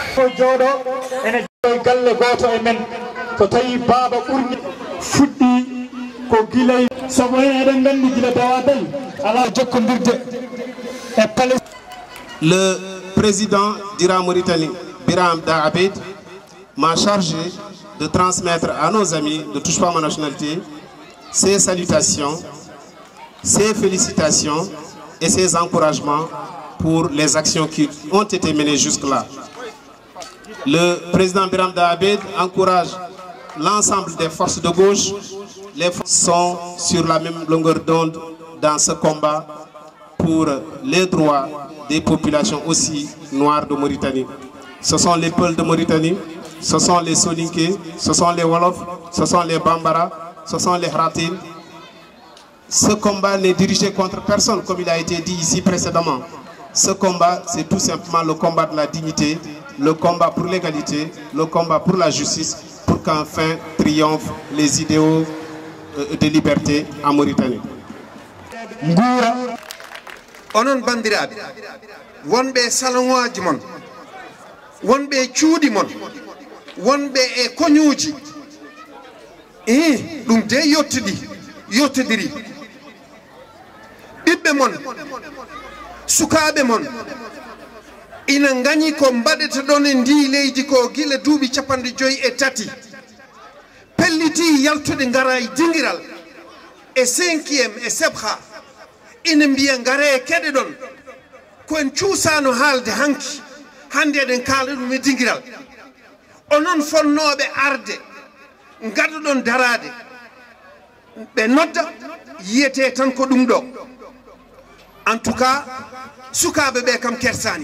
Le président d'Iran Mauritanie, Biram Da Abed, m'a chargé de transmettre à nos amis de Touche pas ma nationalité ses salutations, ses félicitations et ses encouragements pour les actions qui ont été menées jusque-là. Le président Biram Da Abed encourage l'ensemble des forces de gauche. Les forces sont sur la même longueur d'onde dans ce combat pour les droits des populations aussi noires de Mauritanie. Ce sont les Peuls de Mauritanie, ce sont les Soninké, ce sont les Wolofs, ce sont les Bambara, ce sont les Hratil. Ce combat n'est dirigé contre personne, comme il a été dit ici précédemment. Ce combat, c'est tout simplement le combat de la dignité, le combat pour l'égalité, le combat pour la justice, pour qu'enfin triomphent les idéaux de liberté en Mauritanie. Onon bandiraɓe wonɓe salongoji mon wonɓe cuuɗi mon wonɓe e koñuuji ɗum de yottodiri ɓiɓɓe mon sukaɓe mon ina gañi ko mbaɗete ɗon e ndi leydi ko gila duuɓi 53 pelliti yaltude ngara e dingiral e 5e e sebha ina mbiya ngare keɗe ɗon koen cuusano haalde hanki hande eɗen kaala ɗum e dingiral onon fonnoɓe arde gaɗoɗon darade ɓe nodda yiyete tan ko ɗum ɗo en tout cas sukaɓe ɓe kam kersani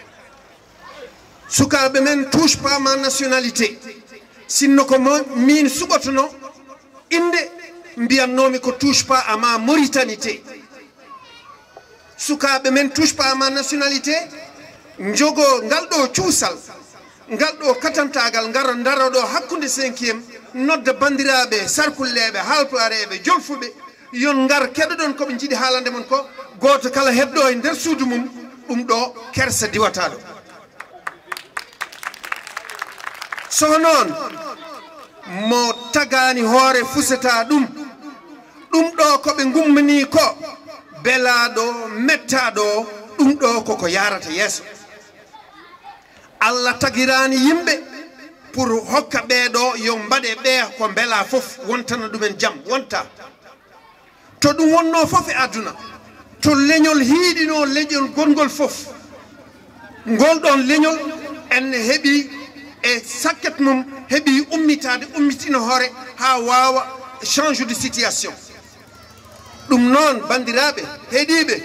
sukaɓe men touche pas ma nationalité sinno ko min suɓotono inde mbiyannomi ko touche pas à ma mauritanité sukaɓe men touche pas à ma nationalité jogo ngal ɗo cuusal ngal ɗo katantagal ngara daro ɗo hakkude 5e nodda bandiraɓe sarkulleɓe halpareɓe jolfuɓe yon ngar keɗoɗon koɓe jiiɗi haalande mon ko goto kala hedɗo e nder suudu mum ɗum ɗo kersa diwataɗo so noon mo tagani hoore fusata ɗum ɗo koɓe gummani ko belaɗo mettaɗo ɗum ɗo koko yarata yeeso Allah tagirani yimɓe pour hokka ɓeeɗo yo mbaɗe ɓe ko beela fof wontana ɗumen jaam wonta to ɗum wonno fof e aduna to leñol hiiɗino leñol gongol fof ngol ɗon leñol en heeɓi e sakket mum heeɓi ummitina hoore ha wawa change de situation ɗum noon bandiraɓe heeɗiɓe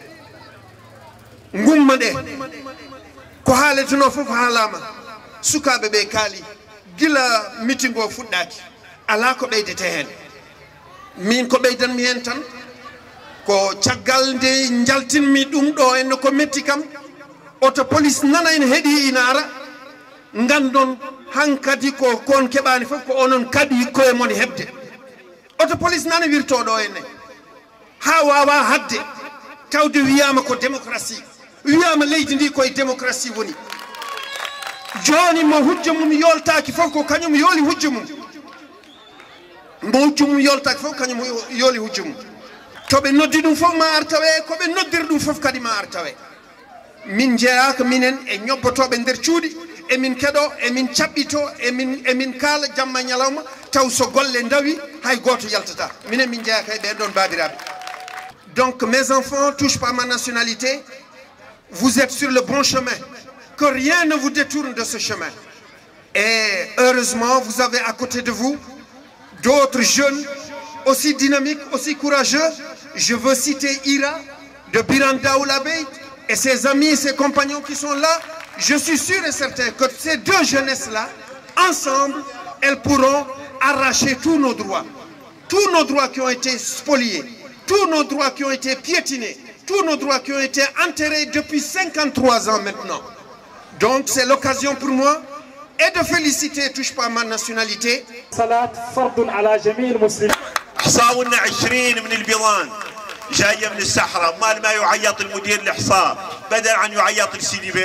gumma ɗe ko haaleteno fof haalama sukaɓe ɓe kaali gila meeting o fuɗɗaki ala ko ɓeydete hen min ko ɓeydanmi hen tan ko caggal nde jaltinmi ɗum ɗo en ko metti kam auto police nana en heeɗi ina ara gandon hankadi ko kon keɓani fof ko onon kadi koye mon hebde auto police nana wirtoɗo enne ha wawa hadde tawde wiyama ko démocratie wiyama leydi ndi koye démocratie woni joni mo hujja mum yoltaki fof ko kañum yooli hujja mum mo hujja mum yoltaki fof kañum yooli hujja mum toɓe noddi ɗum fof ma artawe koɓe noddiri ɗum fof kadi ma artawe min jeeyaka minen e ñobbotoɓe nder cuuɗi emin keɗo emin caɓɓito emin kaala jamma ñalawma taw so golle dawi hay goto yaltata minen min jeeyaka e ɓen ɗon babiraɓe. Donc mes enfants, touche pas à ma nationalité, vous êtes sur le bon chemin, que rien ne vous détourne de ce chemin. Et heureusement, vous avez à côté de vous d'autres jeunes aussi dynamiques, aussi courageux. Je veux citer Ira de Biram Da Abed et ses amis, ses compagnons qui sont là. Je suis sûr et certain que ces deux jeunesses-là, ensemble, elles pourront arracher tous nos droits qui ont été spoliés, tous nos droits qui ont été piétinés, tous nos droits qui ont été enterrés depuis 53 ans maintenant. Donc c'est l'occasion pour moi et de féliciter touche pas ma nationalité. صلاة فرض على جميع المسلمين. حصاونا 20 من البيضان جاية من الصحراء، ما يعيط المدير الإحصاء بدل عن يعيط السيدي بير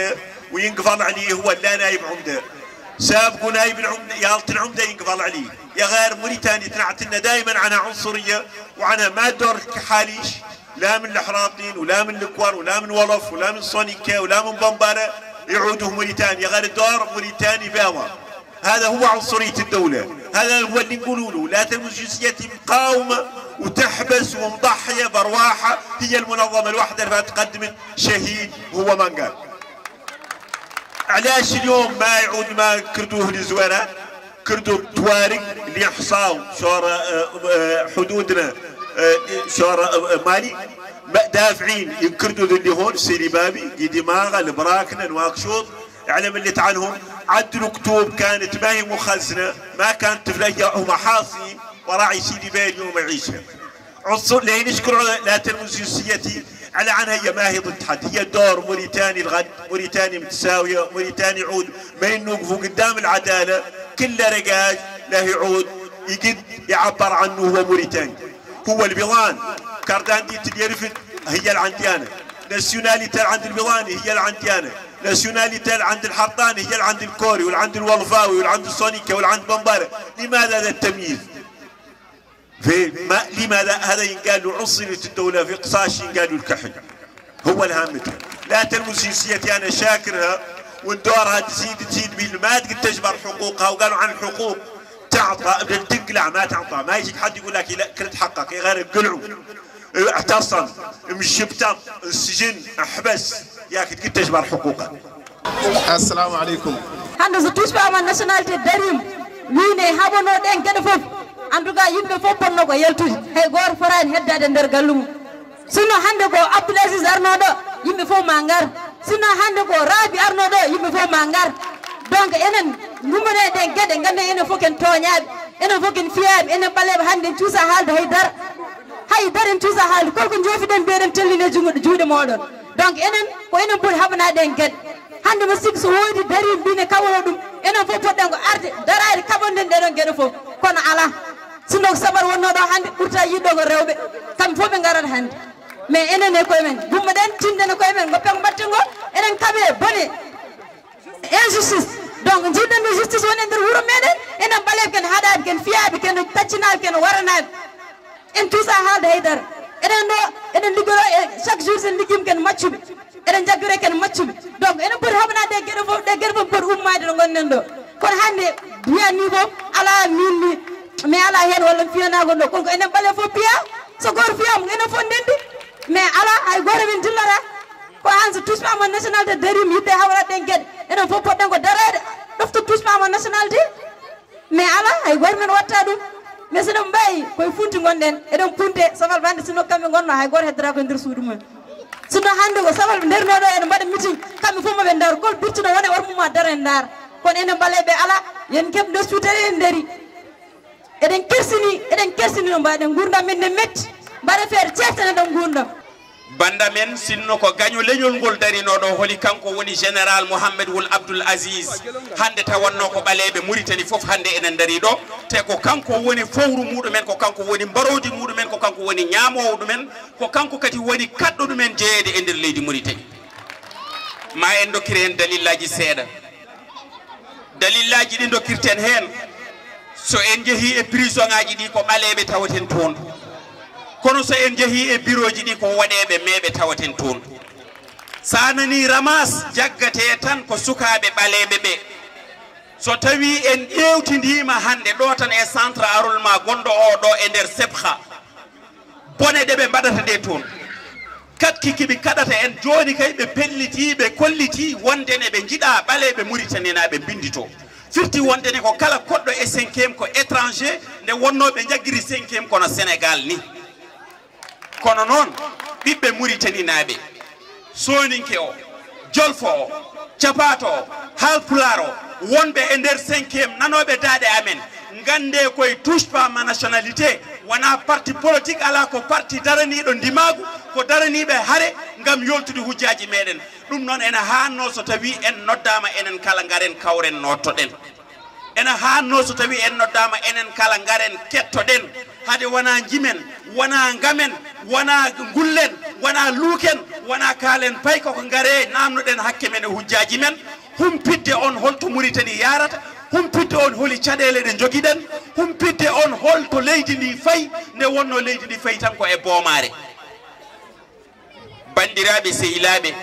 وينقفل عليه هو لا نايب عمده سابق نايب العمده يالت العمده ينقفل عليه يا غير موريتانيا تنعتنا دائما عن عنصريه وعن ما دور كحاليش لا من الحراطين ولا من الكوار ولا من ولف ولا من صونيكا ولا من بمبارة يعودوا موريتانيا غير الدور موريتاني باوا هذا هو عنصرية الدولة هذا هو اللي نقولوا له لا تلمس جنسيتي مقاومة وتحبس ومضحية برواحة هي المنظمة الواحدة اللي تقدمت شهيد هو من قال علاش اليوم ما يعود ما كردوه لزوانات كردوا توارق اللي يحصاو شور حدودنا شور مالي دافعين يكردوا اللي هون سيري بابي دماغه البراكنه نواكشوط علم اللي عنهم عدلوا كتب كانت ما هي مخزنه ما كانت تفليها محاصيل وراعي سيدي بيه اليوم يعيشها عنصر لين يشكروا لا تلمس جنسيتي على عنها هي ما هي ضد حد هي دور موريتاني الغد موريتاني متساويه موريتاني يعود ما ينوقفوا قدام العداله كله رقاج لا يعود يقد يعبر عنه هو موريتاني هو البيضان كارداندي تديرفت هي اللي عندي انا ناسيوناليتي عند البيضاني هي اللي عندي انا ناسيوناليتي عند الحرطاني هي اللي عند الكوري واللي عند الولفاوي واللي عند الصونيكا واللي عند بمبارة لماذا هذا التمييز؟ لماذا هذا ينقال له عصلت الدولة في قصاش ينقال له الكحل هو الهامتها لا تلمس جنسيتي انا شاكرها وندورها تزيد ما تقدر تجبر حقوقها وقالوا عن الحقوق تعطى تقلع ما تعطى ما يجيك حد يقول لك لا كنت حقك غير قلعوا اعتصم مشبتم السجن احبس ياك تقدر تجبر حقوقك. السلام عليكم. hande so touche ma nationalité darim wiine haɓano ɗen gueɗe foof en tout cas yimɓe fof ponno ko yaltude hay goto forani heddade nder gallumum sino hande ko Abdoul Aziz arnoɗo yimɓe fof ma ngar sino hande ko Rabi arnoɗo yimɓe fof ma ngar donc enen gummane ɗen gueɗe ganden enen fof ken toñaɓe enen fof ken fiyaɓe enen ɓaleɓe hande en cuusa haalde haydara en cuusa haalde kolko joofiɗen mbiyeɗen telline juuɗe moɗon donc enen ko enen ɓuuri haɓanaɗe en gueɗe hande mo sikki so woodi dari mbine kawono ɗum enen fof poɗɗen ko arde darade kaɓonden ɗeɗon gueɗe fof kono ala sinno ko sabar wonno ɗo hande ɓurta yiɗɗo ko rewɓe kamɓe fof ɓe garat hande mais enen e koye men gumma ɗen tindene koye men goppen ko mbatten go enen kaɓe bone injustice donc jiɗɗen no justice woni e nder wuuro meɗen enen ɓaleɓe ken haɗaɓe ken fiyaɓe ken taccinaɓe ken waranaɓe en tuusa haalde haydara enen ɗo eɗen liggoro chaque jour sen liggima ken maccuɓe eɗen jaggire ken maccuɓe donc enen poti haɓanade gueɗe fof ɗe gueɗe fof poti ummade ɗo gonɗen ɗo kono hande mbiyani fof ala minni mais ala hen walla fiyanago ɗo konko enen ɓale fof piya so goto fiyama enen fof ndendi mais ala hay goto min dillata ko han so touchepama nationalité darima yidde hawrat ɗen gueɗe enen fof poɗɗen ko darede ɗofto touchepama nationalité mais ala hay goto men watta ɗum mais soɗen mbayi koye funti gonɗen eɗen punte safal bande sino kamɓe gonno hay goto heddora koye nder suudu mumen sino hande ko safal ɓe ndernoɗo ene mbaɗa meeting kamɓe fof maɓe daaro kol birtino wone warmuma daro en daara kono enen ɓaleɓe ala yen keɓ nder suutere en daari eɗen kersini no mbaɗen gurdam men ne metti mbaɗa feere ceftane ɗon gurdam banda men sinno ko gaño leñol ngol darinoɗo holi kanko woni général Mouhamed Wul Abdoul Aziz hande tawanno ko ɓaleɓe Mauritanie foof hande enen dari ɗo te ko kanko woni fowru muɗumen ko kanko woni mbarodi muɗumen ko kanko woni ñamowo ɗumen ko kanko kadi woni kaɗɗo ɗumen jeeyede e nder leydi Mauritanie ma en dokkiri hen dalillaji seeɗa dalillaji ɗi dokkirten hen so en jeehi e prison ngaji ɗi ko ɓaleɓe tawaten toon kono so en jeehi e bureau ji ɗi ko waɗeɓe meɓe tawaten toon sa nani ramas jaggate tan ko sukaɓe ɓaleɓe ɓe so tawi en ƴewtidima hande ɗo tan e centre arrondissement gonɗo o ɗo e nder sebha bone ɗe ɓe mbaɗata ɗe toon katkikiɓe kaɗata en joni kay ɓe pelliti ɓe kolliti wondene ɓe jiiɗa ɓaleɓe Mauritanie naɓe bindito firti wondene ko kala koɗɗo e 5e ko étranger nde wonnoɓe jaggiri 5e kono Sénégal ni kono noon ɓiɓɓe Mauritanie naɓe soninke o jolfo o capato o halpular o wonɓe e nder 5e nanoɓe daaɗe amen gande koye touche pas ma nationalité wona parti politique ala ko parti daraniɗo ndimagu ko daraniɓe haare gam yoltude hujjaji meɗen ɗum noon ene hanno so tawi en noddama enen kala garen kawren nottoɗen ene hanno so tawi en noddama enen kala garen kettoɗen hade wona jimen wona gamen wona gullen wona luuken wona kaalen pay koko ngare namnoɗen hakke men e hujjaji men humpidde on holto Mauritanie yarata humpidde on holi caɗele ɗe jogiɗen humpidde on holto leydi ndi fayi nde wonno leydi ndi fayi tan ko e boomare bandiraɓe sehilaɓe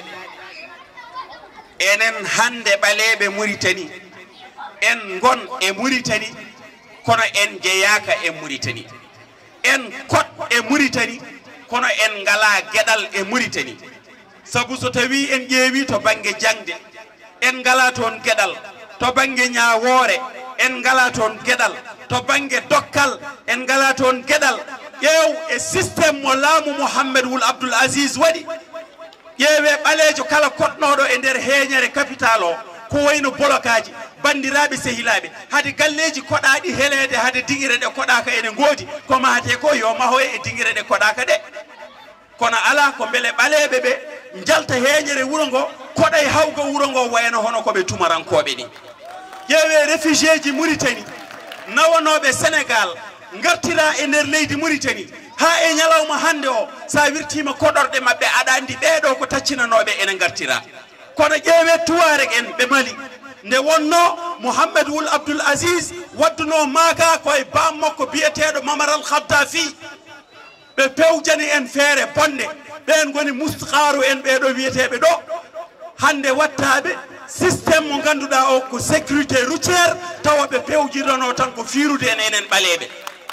enen hande ɓaleɓe Mauritanie en gon e Mauritanie kono en jeyaka e Mauritanie en kot e Mauritanie kono en ngala gueɗal e Mauritanie sabu so tawi en ƴeewi to banggue jangde en ngala toon gueɗal to banggue ñawoore en ngala toon gueɗal to banggue dokkal en ngala toon gueɗal ƴeew e systéme mo laamu Mouhamed Ould Abdoul Aziz waɗi ƴeewe ɓaleejo kala koɗnoɗo e nder heeñere capital o ko wayno bolokaji bandiraɓe sehilaɓe hade galleji koɗaɗi heleede hade dinguire ɗe koɗaka ene goodi ko mahate ko yo mahoye e dinguire ɗe koɗaka ɗe kono ala ko beele ɓaleɓe ɓe jalta heeñere wuuro ngo koɗay hawgo wuuro ngo wayno hono koɓe tumarankoɓe ni ƴeewe réfugié ji Mauritanie nawanoɓe Sénégal gartira e nder leydi Mauritanie ha e ñalawma hande o sa wirtima koɗorɗe mabɓe aɗa andi ɓeɗo ko taccinanoɓe ene gartira kono ƴeewe tuwareg en ɓe Mali nde wonno Mouhamed Ould Abdoul Aziz wadduno maaka koye bam makko biyeteɗo Mamar Al Khaddafi ɓe pewjani en feere bonde ɓen goni mustakaru en ɓeɗo wiyeteɓe ɗo hande wattaɓe systéme mo ganduɗa o ko sécurité routiére tawa ɓe pewjirono tan ko firude en enen ɓaleɓe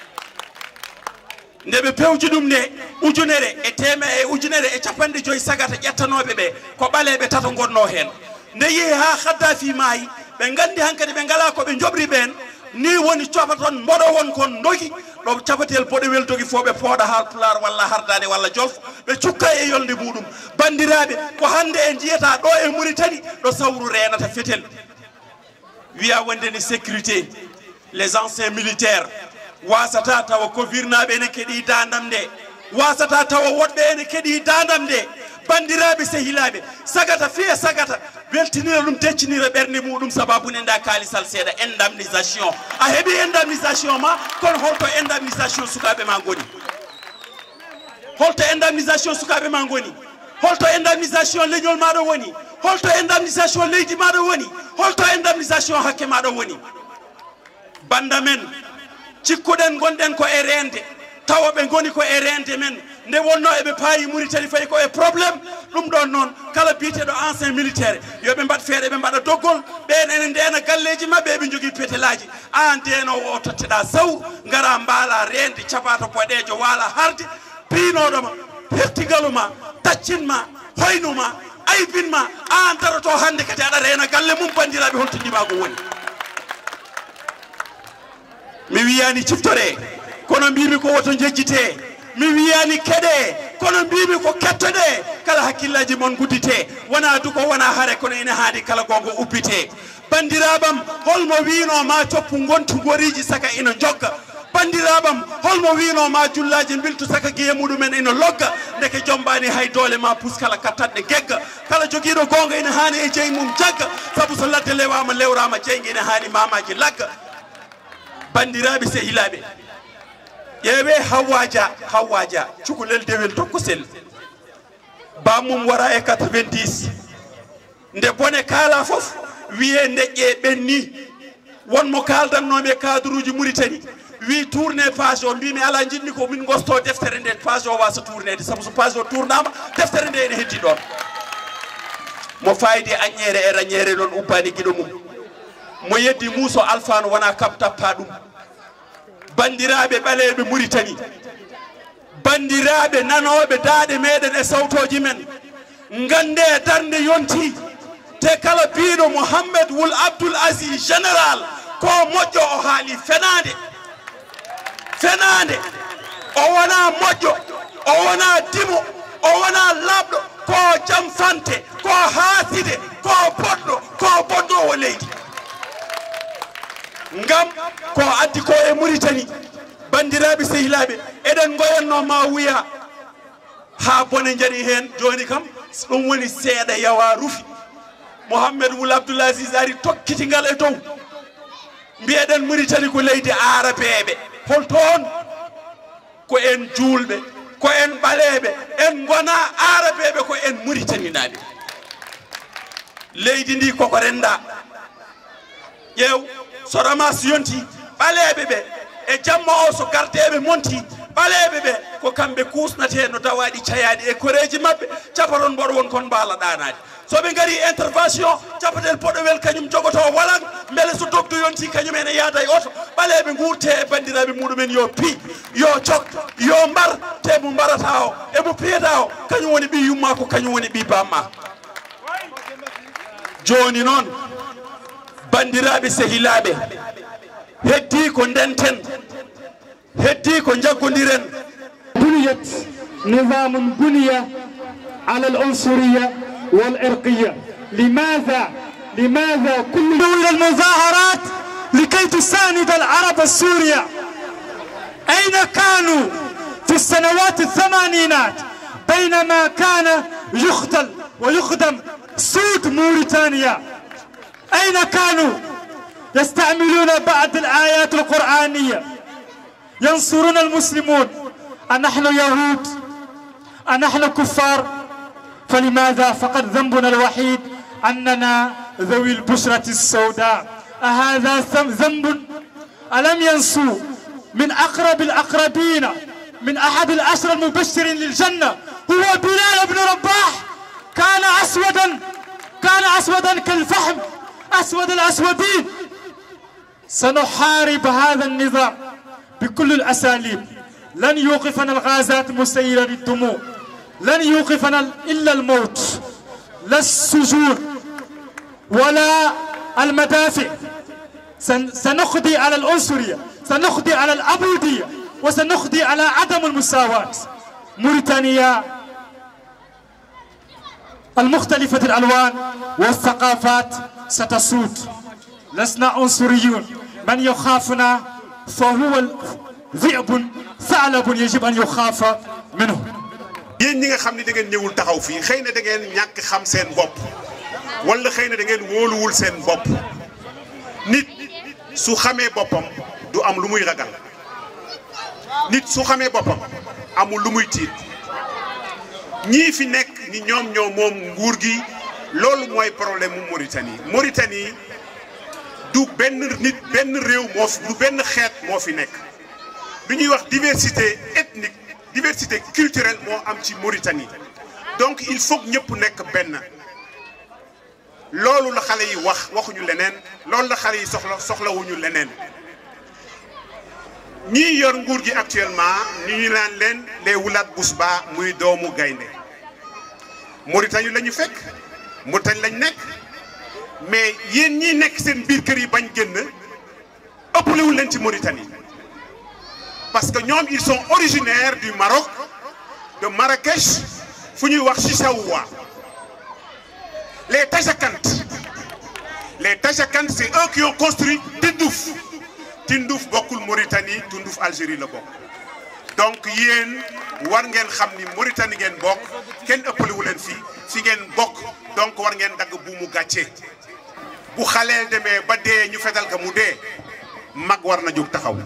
nde ɓe pewji ɗum nde ujunere e capanɗe joyi sagata ƴettanoɓe ɓe ko ɓaleɓe tato gonno hen nde yeehi ha Khaddafi maayi ɓe gandi hankkadi ɓe ngala koɓe jobri ɓen ni woni copaton mboɗo won kon dogi ɗo capatel boɗewel dogi fo ɓe pooɗa Haalpulaar walla Hardane walla Jolfo ɓe cukka e yolde muɗum bandiraɓe ko hande en jiyata ɗo e Mauritanie ɗo sawru renata fetel wiya wondeni sécurité les anciens militaires wasata tawa kovirnaɓe ene keeɗi dandam nde wasata tawa woɗɓe ene keeɗi dandam nde bandiraɓe sehilaɓe sagata fiya sagata weltinira ɗum deccinira ɓerde muɗum sababune nda kalisal seeɗa indemnisation a heeɓi indemnisation ma kono holto indemnisation sukaɓe ma goni holto indemnisation sukaɓe ma goni holto indemnisation leñol maɗo woni holto indemnisation leydi maɗo woni holto indemnisation hakke maɗo woni banda men cikkuɗen gonɗen ko e rende tawa ɓe goni ko e rende men nde wonno eɓe paayi Mauritanie fayi ko e probléme ɗum ɗon noon kala biyeteɗo ancien militaire yoɓe mbaɗ feere ɓe mbaɗa doggol ɓen ene ndena galleji mabɓe eɓe jogui pételaji an ndenowo o totteɗa saw gara mbaala rende capato boɗejo waala harde piinoɗoma hertigaluma taccinma hoynuma aybinma an daroto hande kadi aɗa reena galle mum bandiraɓe holto ndimago woni mi wiyani ciftore kono mbimi ko woto jejjite mi wiyani keɗe kono mbimi ko kettoɗe kala hakkillaji mon guddite wona duko wona haare kono ene haadi kala gongo ubbite bandiraɓam holmo wino ma coppu gontu goriji saka ina jogga bandiraɓam holmo wino ma jullaji biltu saka guiye muɗumen ina logga ndeke jombani hay doole ma pus kala kattanɗe gegga kala joguiɗo gonga ina hani e jeyi mum jagga saabu so ladde lewama lewrama jeygue ina hani mamaji lagga bandiraɓe sehilaɓe ƴeewe hawwaja cukalel dewel tokkosel bamum wara e 90 nde bone kaala foof wiye deƴƴe ɓenni wonmo kaldannomi cadre uji Mauritanie wi tourné page o mbimi ala jinmi ko min gosto deftere nde page o wasa tournede saabu so page o tournama deftere nde ene heddi ɗon mo fayidi aññere e raññere ɗon ubbani guiɗo mum mo yeddi muuso alfano wona kam tappa ɗum bandiraɓe ɓaleɓe Mauritanie bandiraɓe nanoɓe daaɗe meɗen e sawtoji men gande darde yonti te kala biɗo Mouhamed Ould Abdoul Aziz général ko moƴƴo o haali fenade o wona moƴƴo o wona dimo o wona labɗo ko jam fante ko haaside ko boɗɗo leydi ngam ko addi ko e Mauritanie bandiraɓe sehilaɓe eɗen goyanno ma wiya ha bone jaɗi hen joni kam ɗum woni seeɗa yawa rufi Mouhamed Ould Abdoul Aziz ari tokkitigal e dow mbiyeɗen Mauritanie ko leydi arabeɓe holton ko en julɓe ko en ɓaleɓe en gona arabeɓe ko en bandiraɓe leydi ndi koko renda ƴeew so ramas yonti ɓaleɓe ɓe e jamma o so gardeɓe monti ɓaleɓe ɓe ko kamɓe kusnate no dawaɗi cayaɗi e koreji mabɓe capaton mboɗo won kon mbala ɗanade soɓe gari intervention capatel poɗowel kañum jogoto walan beele so dogdu yonti kañum ene yaada e oto ɓaleɓe gurte e bandiraɓe muɗumen yo pi yo cok yo mbar te mo mbarata o emo piyata o kañum woni ɓi yumma ko kañum woni ɓi bamma joni noon bandiraɓe sehilaɓe heddi ko ndenten heddi ko jaggodiren بنيت نظام بني على العنصرية والعرقية لماذا كل إلى المظاهرات لكي تساند العرب السورية أين كانوا في السنوات الثمانينات بينما كان يقتل ويخدم سود موريتانيا أين كانوا يستعملون بعض الآيات القرآنية ينصرون المسلمون أنحن يهود أنحن كفار فلماذا فقد ذنبنا الوحيد أننا ذوي البشرة السوداء أهذا ذنب ألم ينسوا من أقرب الأقربين من أحد العشر المبشرين للجنة هو بلال بن رباح كان أسودا كالفحم أسود الأسودين سنحارب هذا النظام بكل الأساليب لن يوقفنا الغازات المسيلة للدموع لن يوقفنا إلا الموت لا السجون ولا المدافع سنقضي على العنصرية سنقضي على العبودية وسنقضي على عدم المساواة موريتانيا المختلفة الألوان والثقافات ستسود لسنا عنصريون من يخافنا فهو ذئب ثعلب يجب أن يخاف منه yéen ñi nga xam ne da ngeen ñëwul taxaw fii xëy na da ngeen ñàkk xam seen bopp wala xëy na da ngeen wóoluwul seen bopp nit su xamee boppam du am lu muy ragal nit su xamee boppam amul lu muy tiit ñii fi nekk ni ñoom moom nguur gi loolu mooy problème mu Mauritanie du benn nit benn réew moo fi du benn xeet moo fi nekk bi ñuy wax diversité ethnique diversité culturelle moo am ci Mauritanie donc il faut que ñëpp nekk benn loolu la xale yi waxuñu leneen loolu la xale yi soxlawuñu leneen ñii yor nguur gi actuellement ñu naan leen les Wulaat Bousba muy doomu gaynde Mauritanie la ñu fekk Mauritanie lañ nekk mais yéen ñii nekk seen biir kër yi bañ génn ëppalewul leen ci Mauritanie parce que ñoom ils sont originaires du Maroc de Marrakech fu ñuy wax Chichaoua les Tajakant c'est eux qui ont construit Tindouf bokkul Mauritanie Tindouf Algérie la bokk donc yéen war ngeen xam ni Mauritanie ngeen bokk kenn ëppalewu leen fi ngeen bokk donc war ngeen dagg bu mu gàcce bu xaleel demee ba dee ñu fetal ka mu dee mag war na jóg taxaw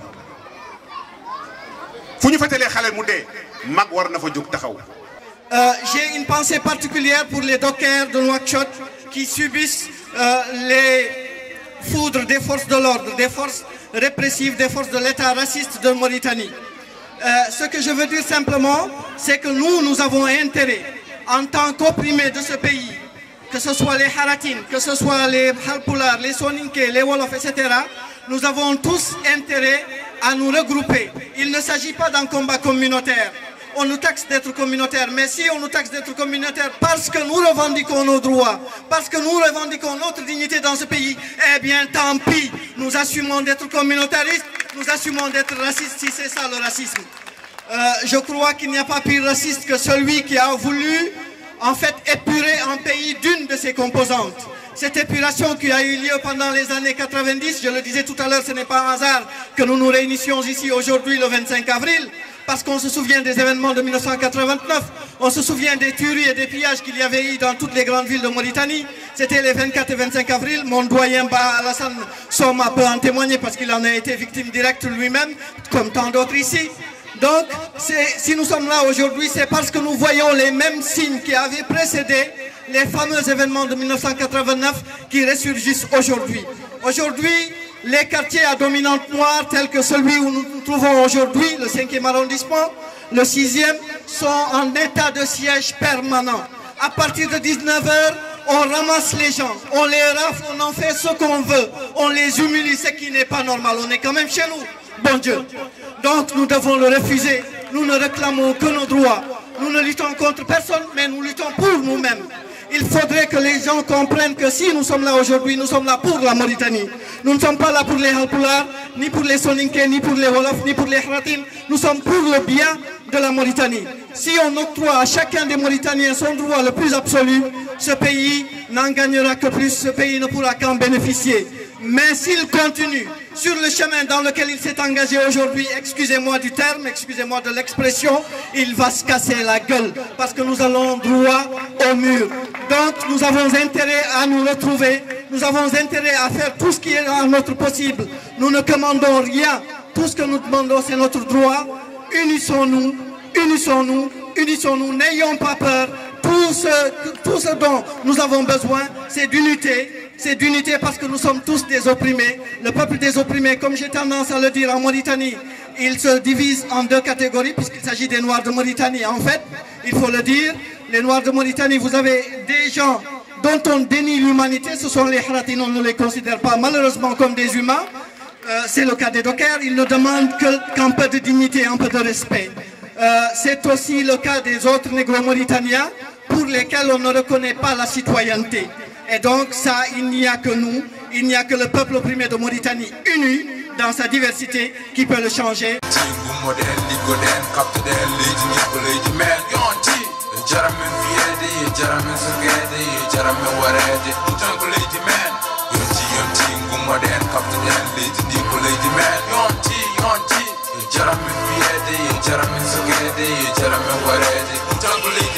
fu ñu fetalee xaleel mu dee mag war na fa jóg taxaw. J'ai une pensée particulière pour les dockers de Nouakchott qui subissent les foudres des forces de l'ordre, des forces répressives, des forces de l'État raciste de Mauritanie. Ce que je veux dire simplement, c'est que nous avons intérêt, en tant qu'opprimés de ce pays, que ce soit les Haratines, que ce soit les Halpulars, les Soninké, les Wolofs, etc., nous avons tous intérêt à nous regrouper. Il ne s'agit pas d'un combat communautaire. On nous taxe d'être communautaire, mais si on nous taxe d'être communautaire parce que nous revendiquons nos droits, parce que nous revendiquons notre dignité dans ce pays, eh bien tant pis, nous assumons d'être communautaristes, nous assumons d'être racistes si c'est ça le racisme. Je crois qu'il n'y a pas pire raciste que celui qui a voulu en fait épurer un pays d'une de ses composantes. Cette épuration qui a eu lieu pendant les années 90, je le disais tout à l'heure, ce n'est pas un hasard que nous nous réunissions ici aujourd'hui le 25 avril, parce qu'on se souvient des événements de 1989, on se souvient des tueries et des pillages qu'il y avait eu dans toutes les grandes villes de Mauritanie. C'était les 24 et 25 avril, mon doyen Alassane Soma peut en témoigner parce qu'il en a été victime directe lui-même, comme tant d'autres ici. Donc, si nous sommes là aujourd'hui, c'est parce que nous voyons les mêmes signes qui avaient précédé les fameux événements de 1989 qui ressurgissent aujourd'hui. Aujourd'hui, les quartiers à dominante noire tels que celui où nous nous trouvons aujourd'hui, le 5e arrondissement, le 6e, sont en état de siège permanent. À partir de 19h, on ramasse les gens, on les rafle, on en fait ce qu'on veut, on les humilie, ce qui n'est pas normal. On est quand même chez nous, bon Dieu. Donc nous devons le refuser, nous ne réclamons que nos droits. Nous ne luttons contre personne, mais nous luttons pour nous-mêmes. Il faudrait que les gens comprennent que si nous sommes là aujourd'hui, nous sommes là pour la Mauritanie. Nous ne sommes pas là pour les Halpulaar, ni pour les Soninké, ni pour les Wolof, ni pour les Khratim. Nous sommes pour le bien de la Mauritanie. Si on octroie à chacun des Mauritaniens son droit le plus absolu, ce pays n'en gagnera que plus, ce pays ne pourra qu'en bénéficier. Mais s'il continue sur le chemin dans lequel il s'est engagé aujourd'hui, excusez-moi du terme, excusez-moi de l'expression, il va se casser la gueule parce que nous allons droit au mur. Donc nous avons intérêt à nous retrouver, nous avons intérêt à faire tout ce qui est à notre possible. Nous ne commandons rien, tout ce que nous demandons c'est notre droit. Unissons-nous, unissons-nous, unissons-nous, n'ayons pas peur. Tout ce dont nous avons besoin, c'est d'unité. C'est d'unité parce que nous sommes tous des opprimés. Le peuple des opprimés, comme j'ai tendance à le dire en Mauritanie, il se divise en deux catégories puisqu'il s'agit des Noirs de Mauritanie. En fait, il faut le dire, les Noirs de Mauritanie, vous avez des gens dont on dénie l'humanité. Ce sont les Khratim, on ne les considère pas malheureusement comme des humains. C'est le cas des dockers, ils ne demandent qu'un peu de dignité, un peu de respect. C'est aussi le cas des autres négro-mauritaniens pour lesquels on ne reconnaît pas la citoyenneté. Et donc ça, il n'y a que nous, il n'y a que le peuple opprimé de Mauritanie uni dans sa diversité qui peut le changer. Jaram